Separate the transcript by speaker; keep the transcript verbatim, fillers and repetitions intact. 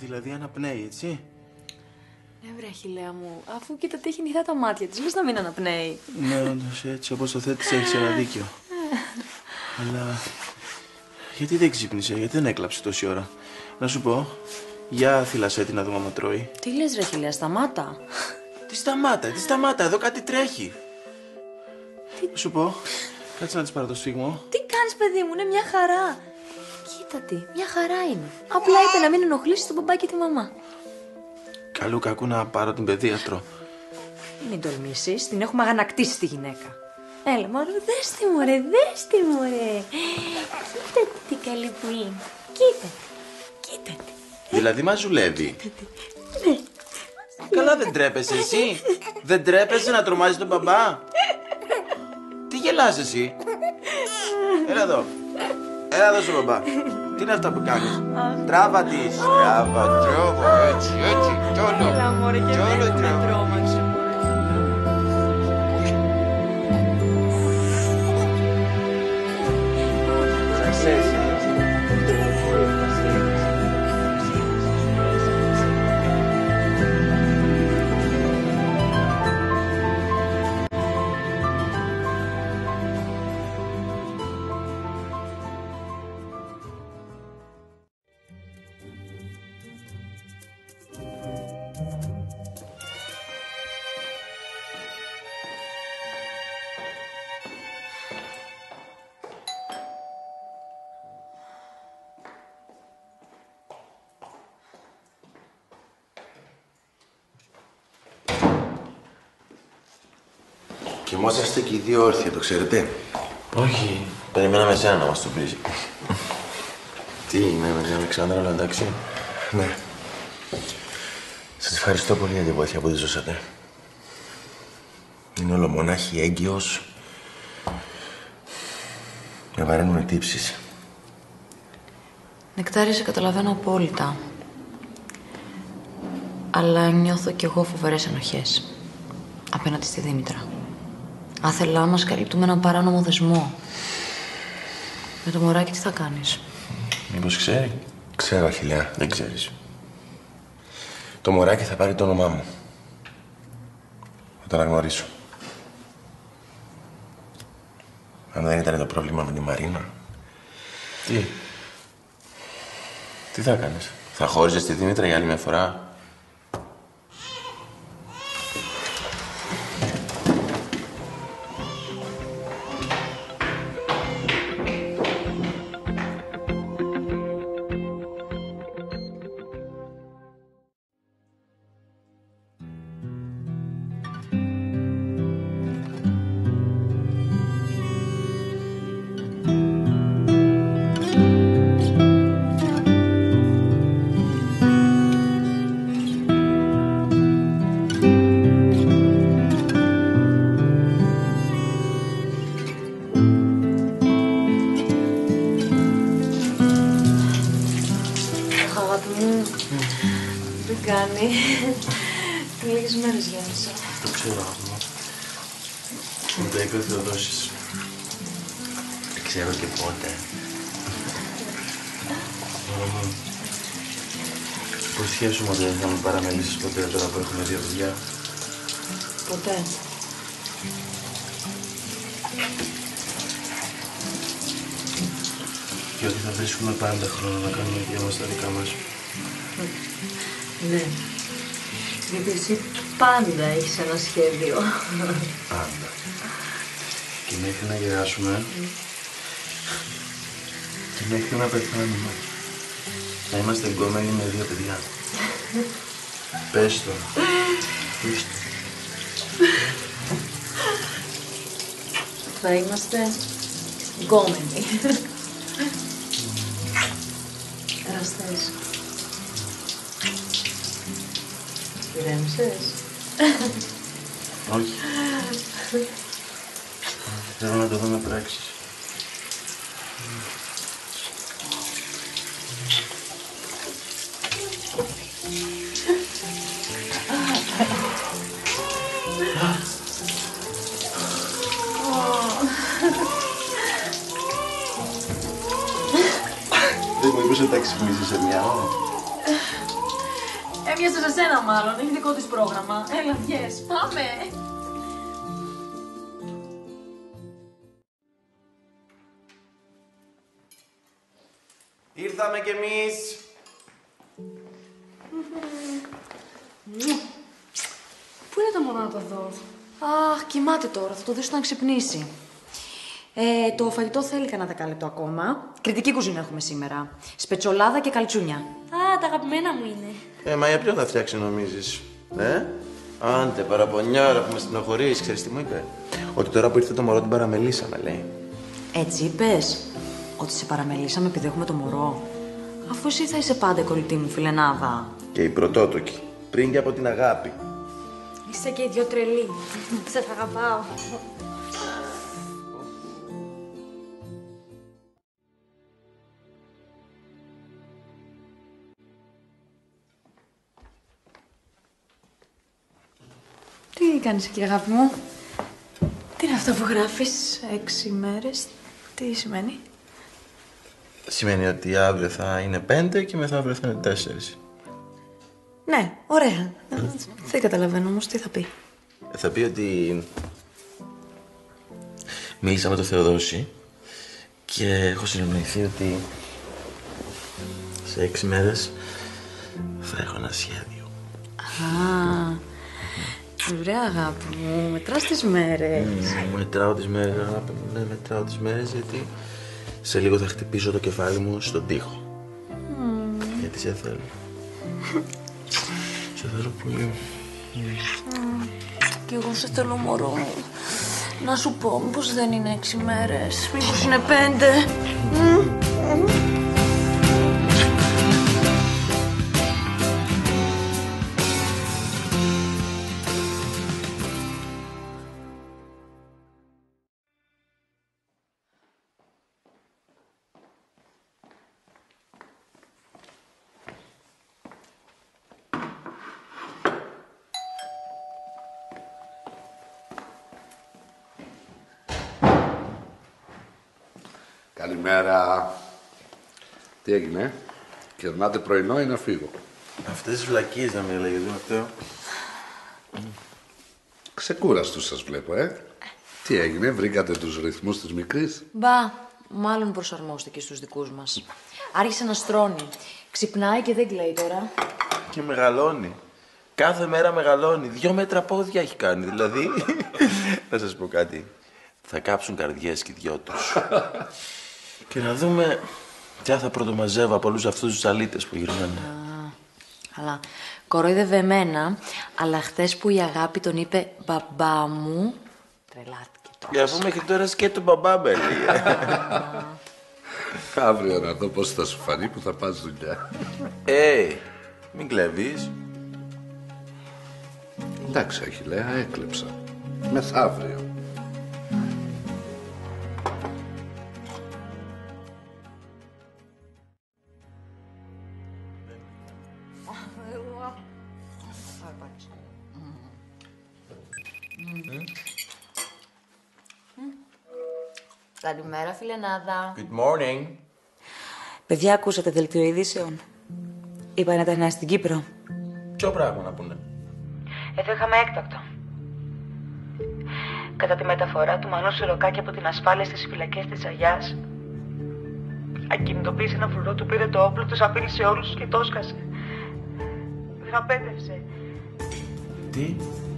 Speaker 1: Δηλαδή αναπνέει, έτσι.
Speaker 2: Ναι, βρε Αχιλλέα μου, αφού κοίτα τι έχει νυχτά τα μάτια της, λες να μην αναπνέει.
Speaker 1: Ναι, όντως, έτσι όπως το θέτεις έχεις ένα δίκιο. Αλλά γιατί δεν ξύπνησε, γιατί δεν έκλαψε τόση ώρα? Να σου πω, για θυλασέ την να δούμε άμα τρώει.
Speaker 2: Τι λες ρε Αχιλλέα, σταμάτα.
Speaker 1: Τι σταμάτα, τι σταμάτα, εδώ κάτι τρέχει.
Speaker 2: Τι...
Speaker 1: Να σου πω, κάτσε να της πάρω το σφίγμο.
Speaker 2: Τι κάνεις παιδί μου, είναι μια χαρά. Κοίτα τι, μια χαρά είναι. Απλά είπε να μην ενοχλήσεις τον μπαμπά και τη μαμά.
Speaker 1: Καλού κακού να πάρω την παιδίατρο.
Speaker 2: Μην τολμήσεις, την έχουμε αγανακτήσει τη γυναίκα. Έλα μωρέ, δες τη μωρέ, δες τη μωρέ. Κοίτα τι καλή που είναι. Κοίτα τη, κοίτα τη.
Speaker 1: Δηλαδή μας ζουλεύει.
Speaker 2: Ναι.
Speaker 1: Καλά δεν τρέπεσαι εσύ. Δεν τρέπεσαι να τρομάζεις τον μπαμπά. Τι γελάς εσύ? Έλα εδώ. Έλα εδώ στον μπαμπά. Τι είναι αυτά που κάνεις? Τράβα της. Τράβα, τράβα, έτσι, έτσι. Κι όλο.
Speaker 2: Έλα μωρέ και δεν με τρόμαξε μωρέ.
Speaker 1: Success.
Speaker 3: Κοιμόσαστε και οι δύο όρθια, το ξέρετε?
Speaker 4: Όχι, περιμέναμε εσένα να μας το πεις. Τι είναι με την Αλεξάνδρα, όλα εντάξει?
Speaker 3: Ναι. Σας ευχαριστώ πολύ για τη βοήθεια που της δώσατε. Είναι ολομονάχη, έγκυος. Με βαραίνουν οι τύψεις.
Speaker 2: Νεκτάρη, σε καταλαβαίνω απόλυτα. Αλλά νιώθω κι εγώ φοβερές ενοχές απέναντι στη Δήμητρα. Άθελά μας καλύπτουμε έναν παράνομο δεσμό. Με το μωράκι τι θα κάνεις?
Speaker 4: Μήπως ξέρει?
Speaker 3: Ξέρω, Αχιλλέα.
Speaker 4: Δεν ξέρεις.
Speaker 3: Το μωράκι θα πάρει το όνομά μου. Θα το αναγνωρίσω. Αν δεν ήταν το πρόβλημα με τη Μαρίνα.
Speaker 4: Τι? Τι θα κάνεις? Θα χώριζες τη Δήμητρα για άλλη μια φορά?
Speaker 2: Κάνει. Λίγες μέρες γέννησα.
Speaker 4: Το ξέρω, αγάπη. Μου το είπε ο Θεοδόσης.
Speaker 3: Δεν ξέρω και πότε.
Speaker 4: Υποσχέσου μου ότι δεν θα με παραμελήσεις ποτέ τώρα που έχουμε δύο παιδιά.
Speaker 2: Ποτέ.
Speaker 4: Και ότι θα βρίσκουμε πάντα χρόνο να κάνουμε δυο μας τα δικά μας.
Speaker 2: Ναι. Γιατί εσύ πάντα έχεις ένα σχέδιο.
Speaker 4: Πάντα. Και μέχρι να γεράσουμε mm. και μέχρι να πεθάνουμε να είμαστε εγκόμενοι με δύο παιδιά. Πες το. Πες το.
Speaker 2: Θα είμαστε εγκόμενοι. Εραστές. Ηρέμησες?
Speaker 4: Όχι. Θέλω να το δω με πράξεις.
Speaker 3: Δεν μπορούσε να τα ξυπνήσεις σε μια ώρα?
Speaker 2: Έμοιασε σε σένα μάλλον, έχει δικό της πρόγραμμα. Έλα, βγες, πάμε.
Speaker 1: Ήρθαμε κι εμείς.
Speaker 2: Πού είναι το μωρό να το δω? Αχ, κοιμάται τώρα, θα το δεις να ξυπνήσει. Ε, το φαγητό θέλει κανένα δεκάλεπτο ακόμα. Κριτική κουζίνα έχουμε σήμερα. Σπετσολάδα και καλτσούνια.
Speaker 5: Α, τα αγαπημένα μου είναι.
Speaker 1: Ε, μα για ποιον θα φτιάξει νομίζεις, ε? Άντε, παραπονιάρα που με στενοχωρείς, ξέρεις τι μου είπε? Ότι τώρα που ήρθε το μωρό την παραμελήσαμε, λέει.
Speaker 2: Έτσι είπες? Ότι σε παραμελήσαμε επειδή έχουμε το μωρό? Αφού εσύ θα είσαι πάντα η κολλητή μου φιλενάδα.
Speaker 1: Και η πρωτότοκη, πριν και από την αγάπη.
Speaker 5: Είσαι και οι δυο τρελοί. Σε θα αγαπάω.
Speaker 2: Τι κάνεις εκεί, αγάπη μου? Τι είναι αυτό που γράφεις? Έξι μέρες. Τι σημαίνει?
Speaker 1: Σημαίνει ότι αύριο θα είναι πέντε και μεθαύριο θα είναι τέσσερις.
Speaker 2: Ναι, ωραία. Δεν καταλαβαίνω όμως τι θα πει.
Speaker 1: Θα πει ότι μίλησα με τον Θεοδόση και έχω συνεννοηθεί ότι σε έξι μέρες θα έχω ένα σχέδιο.
Speaker 2: Α, ωραία αγάπη μου, μετράς τις μέρες.
Speaker 1: Mm, μετράω τις μέρες, αγάπη μου, ναι, μετράω τις μέρες γιατί σε λίγο θα χτυπήσω το κεφάλι μου στον τοίχο. Mm. Γιατί σε θέλω. Σε θέλω πολύ.
Speaker 2: Mm. Κι εγώ σε θέλω, μωρό μου. Να σου πω, μήπως δεν είναι έξι μέρες, μήπως είναι πέντε. Mm. Mm.
Speaker 6: Καλημέρα. Τι έγινε, κερνάτε πρωινό ή να φύγω?
Speaker 1: Αυτές τις βλακίες να με λέγες, Ματέο.
Speaker 6: Ξεκούραστος σας βλέπω, ε. Τι έγινε, βρήκατε τους ρυθμούς της μικρής?
Speaker 2: Μπα, μάλλον προσαρμόστηκε στους δικούς μας. Άρχισε να στρώνει. Ξυπνάει και δεν κλαίει τώρα.
Speaker 1: Και μεγαλώνει. Κάθε μέρα μεγαλώνει. Δυο μέτρα πόδια έχει κάνει, δηλαδή. Να σας πω κάτι. Θα κάψουν καρδιές και οι δυο τους. Και να δούμε ποια θα πρωτομαζεύω από όλους αυτούς τους αλήτες που γυρνάνε.
Speaker 2: Α, καλά. Κορόιδευε εμένα, αλλά χθες που η αγάπη τον είπε μπαμπά μου, τρελάθηκε τώρα.
Speaker 1: Και αφού μέχρι τώρα σκέτο μπαμπά με έλεγε.
Speaker 6: Αύριο να δω πώς θα σου φανεί που θα πας δουλειά.
Speaker 1: Ε, μην κλέβεις.
Speaker 6: Εντάξει, Αχιλλέα, έκλεψα. Μεθαύριο.
Speaker 2: Καλημέρα, φιλενάδα.
Speaker 1: Good morning.
Speaker 2: Παιδιά, ακούσατε δελτίο ειδήσεων? Είπα να τα είναι στην Κύπρο.
Speaker 1: Ποιο πράγμα να πούνε?
Speaker 2: Εδώ είχαμε έκτακτο. Κατά τη μεταφορά του Μανού Σιροκάκη από την ασφάλεια στις φυλακές της Αγιάς, ακινητοποίησε ένα φρουρό, του πήρε το όπλο, τους απείλησε όλους και το έσκασε. Δραπέτευσε.
Speaker 1: Τι?